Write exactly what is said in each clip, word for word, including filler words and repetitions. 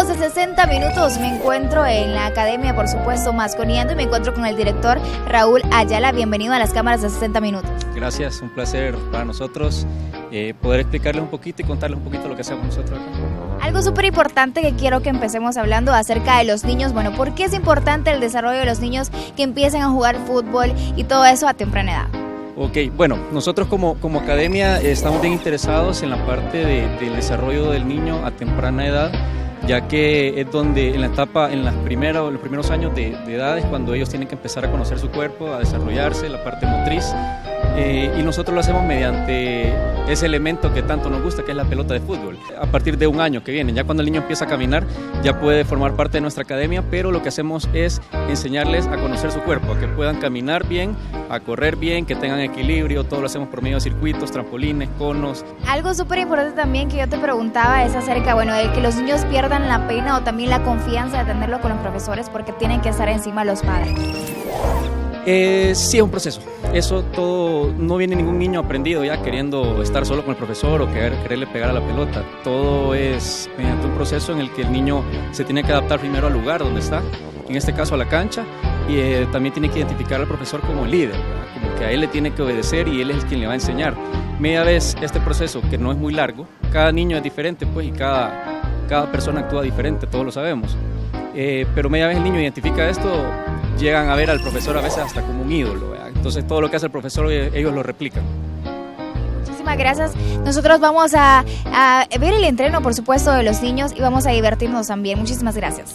de sesenta minutos. Me encuentro en la academia, por supuesto, Masconeando, y me encuentro con el director Raúl Ayala. Bienvenido a las cámaras de sesenta minutos. Gracias, un placer para nosotros eh, poder explicarles un poquito y contarles un poquito lo que hacemos nosotros acá. Algo súper importante que quiero que empecemos hablando acerca de los niños. Bueno, ¿por qué es importante el desarrollo de los niños que empiecen a jugar fútbol y todo eso a temprana edad? Ok, bueno, nosotros como, como academia eh, estamos bien interesados en la parte de, del desarrollo del niño a temprana edad, ya que es donde en la etapa, en las primeros, los primeros años de, de edad es cuando ellos tienen que empezar a conocer su cuerpo, a desarrollarse, la parte motriz, eh, y nosotros lo hacemos mediante ese elemento que tanto nos gusta, que es la pelota de fútbol. A partir de un año que viene, ya cuando el niño empieza a caminar, ya puede formar parte de nuestra academia, pero lo que hacemos es enseñarles a conocer su cuerpo, a que puedan caminar bien, a correr bien, que tengan equilibrio. Todo lo hacemos por medio de circuitos, trampolines, conos. Algo súper importante también que yo te preguntaba es acerca, bueno, de que los niños pierdan la pena o también la confianza de tenerlo con los profesores porque tienen que estar encima los padres. Eh, sí, es un proceso. Eso todo, no viene ningún niño aprendido ya queriendo estar solo con el profesor o querer, quererle pegar a la pelota. Todo es mediante un proceso en el que el niño se tiene que adaptar primero al lugar donde está, en este caso a la cancha, y eh, también tiene que identificar al profesor como líder, ¿verdad? Como que a él le tiene que obedecer y él es quien le va a enseñar. Media vez este proceso, que no es muy largo, cada niño es diferente pues, y cada, cada persona actúa diferente, todos lo sabemos. Eh, pero media vez el niño identifica esto, llegan a ver al profesor a veces hasta como un ídolo, ¿verdad? Entonces todo lo que hace el profesor ellos lo replican. Muchísimas gracias. Nosotros vamos a, a ver el entreno, por supuesto, de los niños y vamos a divertirnos también. Muchísimas gracias.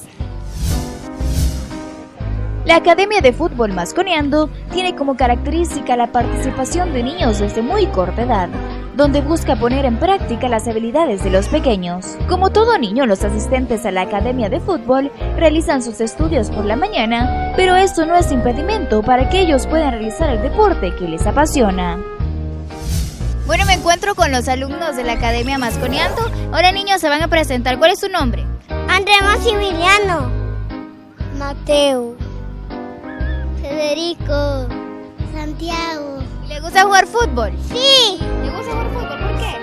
La Academia de Fútbol Masconeando tiene como característica la participación de niños desde muy corta edad, donde busca poner en práctica las habilidades de los pequeños. Como todo niño, los asistentes a la Academia de Fútbol realizan sus estudios por la mañana, pero esto no es impedimento para que ellos puedan realizar el deporte que les apasiona. Bueno, me encuentro con los alumnos de la Academia Masconeando. Ahora, niños, se van a presentar. ¿Cuál es su nombre? Andrés Maximiliano. Mateo. Federico. Santiago. ¿Le gusta jugar fútbol? Sí. ¿Le gusta jugar fútbol? ¿Por qué?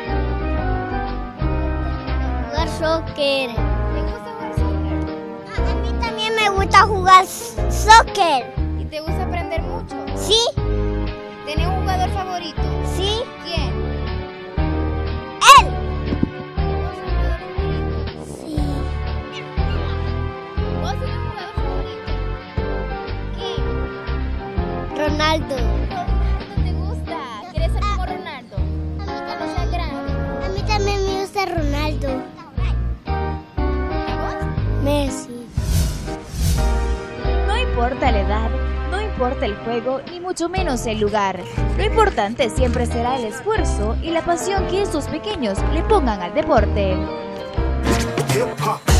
Jugar soccer. ¿Le gusta jugar soccer? A, a mí también me gusta jugar soccer. ¿Y te gusta aprender mucho? Sí. ¿Tenés un jugador favorito? Sí. ¿Quién? Él. Sí. ¿Vos tenés un jugador favorito? ¿Quién? Ronaldo. ¿Ronaldo te gusta? ¿Quieres ser como Ronaldo? Cuando seas grande. A mí también me gusta Ronaldo. ¿Y vos? Messi. No importa la edad, no importa el juego, ni mucho menos el lugar. Lo importante siempre será el esfuerzo y la pasión que estos pequeños le pongan al deporte.